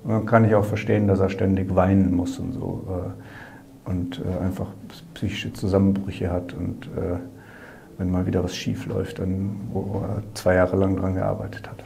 Und dann kann ich auch verstehen, dass er ständig weinen muss und so und einfach psychische Zusammenbrüche hat und wenn mal wieder was schief läuft, dann wo er 2 Jahre lang dran gearbeitet hat.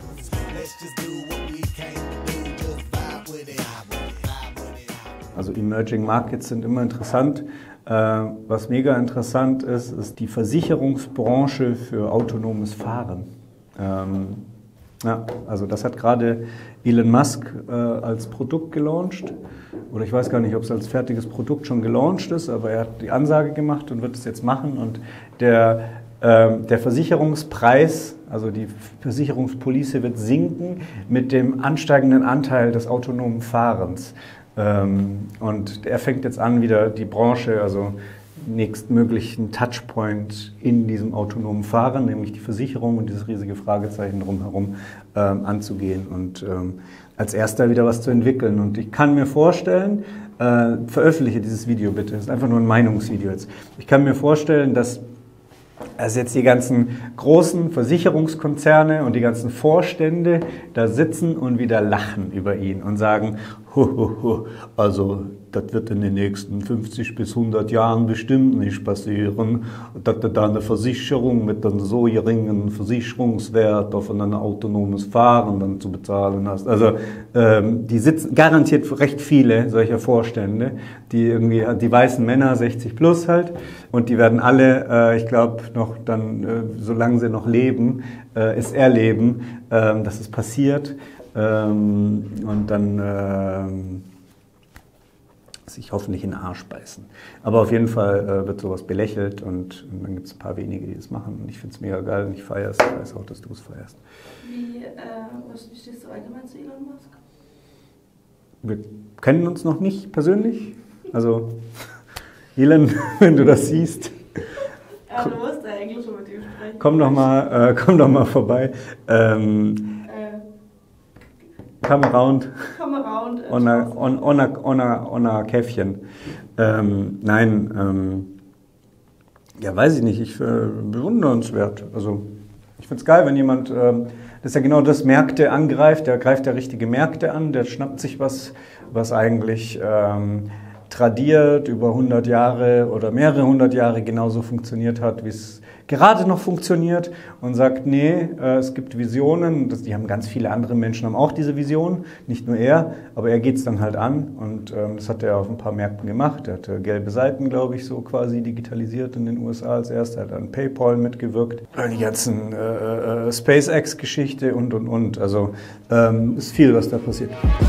Also Emerging Markets sind immer interessant. Was mega interessant ist, ist die Versicherungsbranche für autonomes Fahren. Ja, also das hat gerade Elon Musk als Produkt gelauncht. Oder ich weiß gar nicht, ob es als fertiges Produkt schon gelauncht ist, aber er hat die Ansage gemacht und wird es jetzt machen. Und der Versicherungspreis, also die Versicherungspolice wird sinken mit dem ansteigenden Anteil des autonomen Fahrens. Und er fängt jetzt an, wieder die Branche, also nächstmöglichen Touchpoint in diesem autonomen Fahren, nämlich die Versicherung und dieses riesige Fragezeichen drumherum anzugehen und als erster wieder was zu entwickeln. Und ich kann mir vorstellen, veröffentliche dieses Video bitte, das ist einfach nur ein Meinungsvideo jetzt. Ich kann mir vorstellen, dass also jetzt die ganzen großen Versicherungskonzerne und die ganzen Vorstände da sitzen und wieder lachen über ihn und sagen, also das wird in den nächsten 50 bis 100 Jahren bestimmt nicht passieren, dass da eine Versicherung mit einem so geringen Versicherungswert auf ein autonomes Fahren dann zu bezahlen hast. Also die sitzen garantiert recht viele solcher Vorstände, die irgendwie die weißen Männer 60 plus halt und die werden alle, ich glaube noch dann, solange sie noch leben, es erleben, dass es passiert. Und dann sich hoffentlich in den Arsch beißen. Aber auf jeden Fall wird sowas belächelt und dann gibt es ein paar wenige, die das machen. Und ich finde es mega geil und ich feiere es. Ich weiß auch, dass du es feierst. Wie stehst du allgemein zu Elon Musk? Wir kennen uns noch nicht persönlich. Also, Elon, wenn du das siehst. Ja, du musst eigentlich schon mit ihm sprechen. Komm doch mal vorbei. Come around on a Käffchen. Nein, ja, weiß ich nicht, bewundernswert. Also, ich finde es geil, wenn jemand, das ist ja genau das, Märkte angreift, der greift ja richtige Märkte an, der schnappt sich was eigentlich tradiert über 100 Jahre oder mehrere 100 Jahre genauso funktioniert hat, wie es gerade noch funktioniert und sagt, nee, es gibt Visionen, die haben ganz viele andere Menschen, haben auch diese Vision, nicht nur er, aber er geht es dann halt an und das hat er auf ein paar Märkten gemacht. Er hatte gelbe Seiten, glaube ich, so quasi digitalisiert in den USA als erster, er hat an PayPal mitgewirkt, die ganzen SpaceX-Geschichte und. Also ist viel, was da passiert.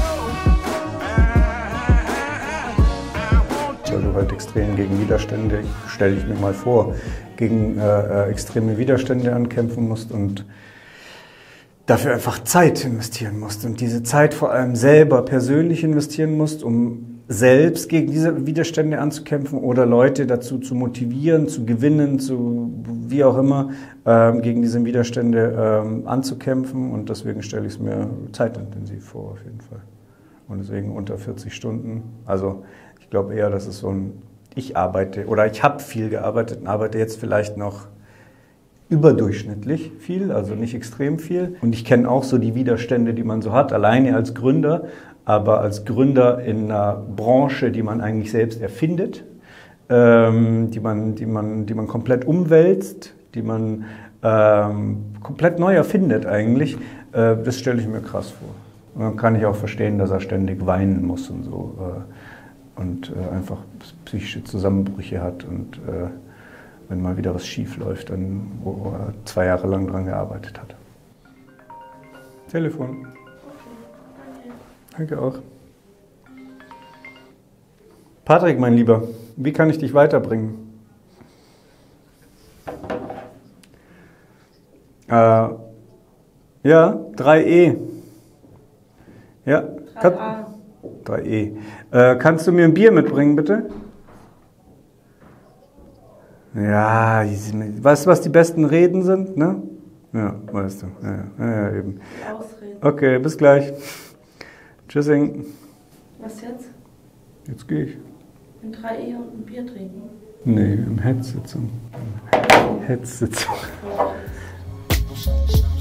Weil du halt extrem gegen Widerstände, stelle ich mir mal vor, gegen extreme Widerstände ankämpfen musst und dafür einfach Zeit investieren musst und diese Zeit vor allem selber persönlich investieren musst, um selbst gegen diese Widerstände anzukämpfen oder Leute dazu zu motivieren, zu gewinnen, wie auch immer, gegen diese Widerstände anzukämpfen und deswegen stelle ich es mir zeitintensiv vor auf jeden Fall und deswegen unter 40 Stunden, also ich glaube eher, dass es so ich habe viel gearbeitet und arbeite jetzt vielleicht noch überdurchschnittlich viel, also nicht extrem viel. Und ich kenne auch so die Widerstände, die man so hat, alleine als Gründer, aber als Gründer in einer Branche, die man eigentlich selbst erfindet, die man komplett umwälzt, die man komplett neu erfindet eigentlich, das stelle ich mir krass vor. Und dann kann ich auch verstehen, dass er ständig weinen muss und so. Und einfach psychische Zusammenbrüche hat und wenn mal wieder was schief läuft, dann wo er 2 Jahre lang dran gearbeitet hat. Telefon. Okay, danke auch. Patrick, mein Lieber, wie kann ich dich weiterbringen? Ja, 3E. Ja, 3E. Kannst du mir ein Bier mitbringen, bitte? Ja, weißt du, was die besten Reden sind, ne? Ja, weißt du. Ja, eben. Ausreden. Okay, bis gleich. Tschüssing. Was jetzt? Jetzt gehe ich. In 3E und ein Bier trinken? Nee, im Headsitzung. Headsitzung. Okay.